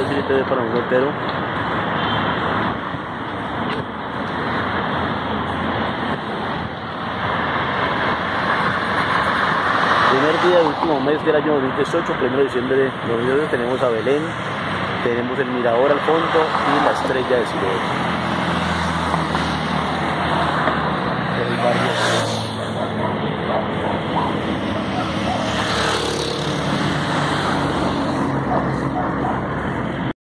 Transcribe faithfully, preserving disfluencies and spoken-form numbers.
billete de para un soltero. Primer día del último mes del año dos mil dieciocho, primero de diciembre de dos mil dieciocho, tenemos a Belén, tenemos el mirador al fondo y la estrella de Siloé.